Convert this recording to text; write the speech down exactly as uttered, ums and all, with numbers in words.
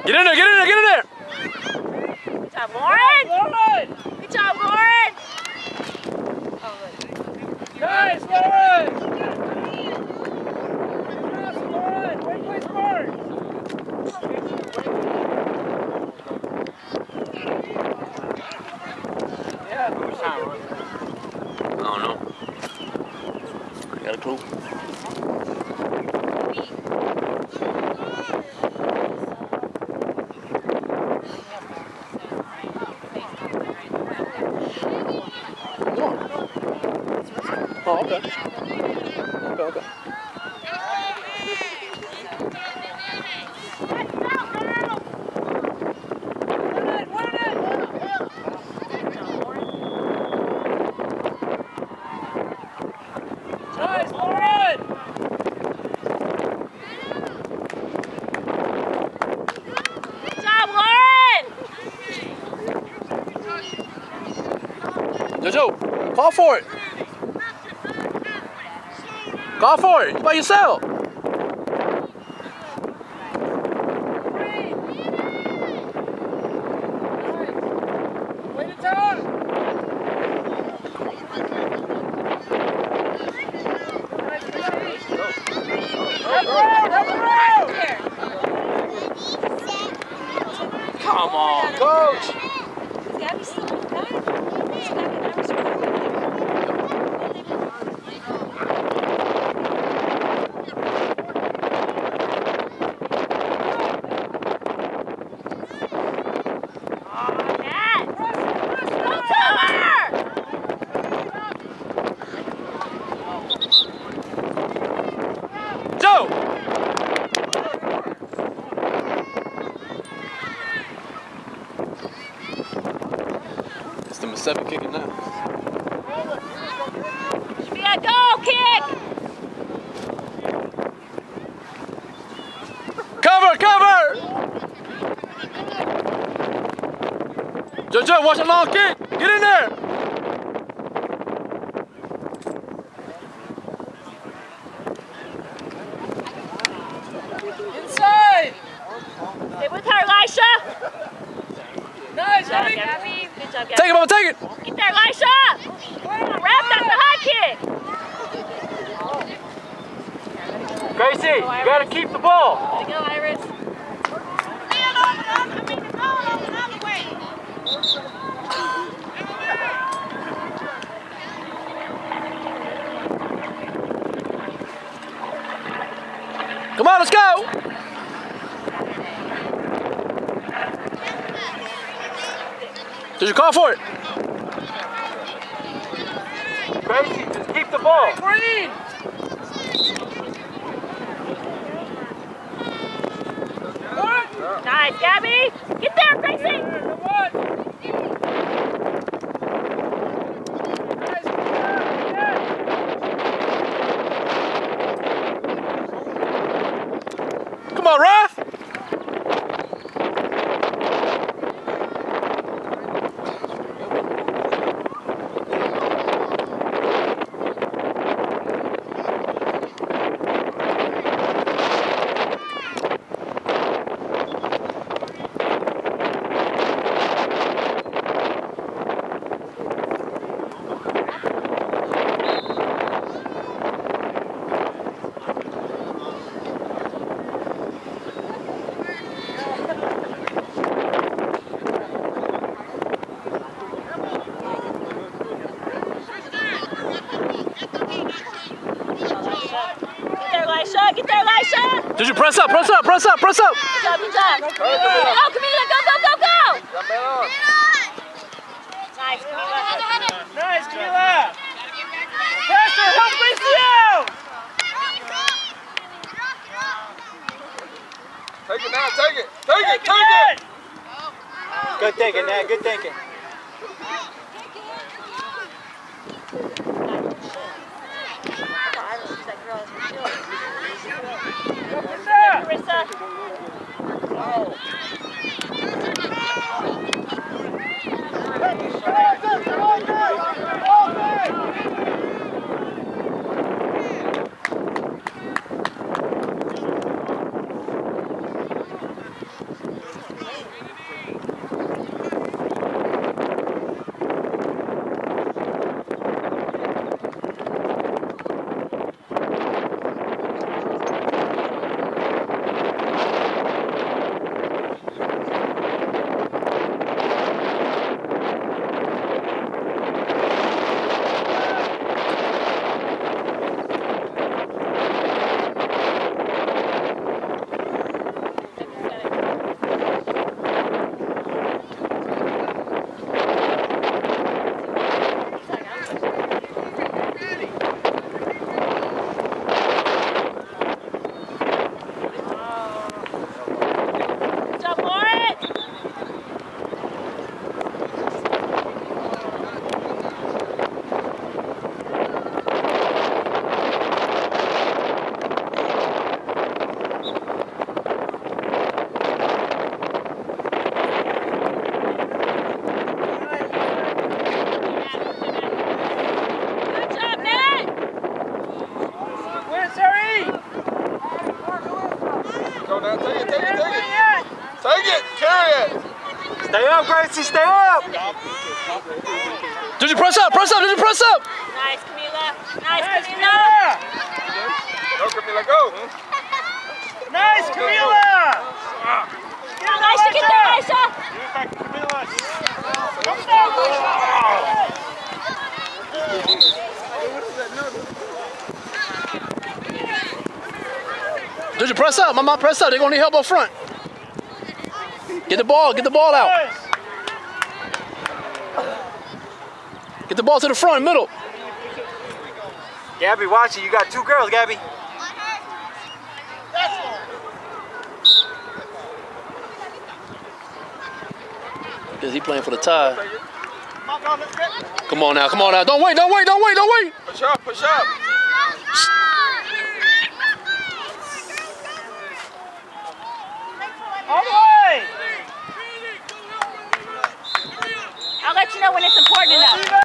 Get in there, get in there, get in there! Good job, Lauren! Good job, Lauren! Nice, Lauren! Lauren, wait, wait, smart! Yeah, how much time, Lauren? I don't know. I got a clue. Oh, okay. Okay, okay. Nice, Lauren! Good job, Lauren! Jojo, call for it. Call for it. You by yourself. Way to talk! Come on, coach. Gabby's still in that? Joe! It's the Mississippi kicking now. Should be a goal kick! Cover, cover! Jojo, watch a long kick. Get in there. Inside! Stay with her, Elisha! Nice, Good job, Gabby! Gabby. Good job, Gabby. Take it, Mama, take it. Get there, Elisha! Come on, wrap that the high kick! Gracie, you gotta keep the ball! Way to go, Iris. Come on, let's go. Did you call for it? Gracie, just keep the ball! Green! Nice, Gabby! Get there, Gracie! Come on! Come on, Raf. Get there, Elisha! Did you press up, press up, press up, press up? Good job, good job. Go, Camila, go, go, go, go! Nice, Camila. Nice, Camila! Pressure, help Gracie out! Take it now, take it, take it, take it! Good thinking, Nat, good thinking. Marissa. Stay up, Gracie, stay up. Did you press up? Press up, did you press up? Nice, Camila. Nice, Camila. Go, Camila, go. Nice, Camila. Nice to get there, Aisha. Did you press up? Mama, press up. They're gonna need help up front. Get the ball. Get the ball out. Get the ball to the front, middle. Gabby, watch it. You got two girls, Gabby. Is he playing for the tie? Come on now. Come on now. Don't wait. Don't wait. Don't wait. Don't wait. Push up, push up. All the way. I'll let you know when it's important enough.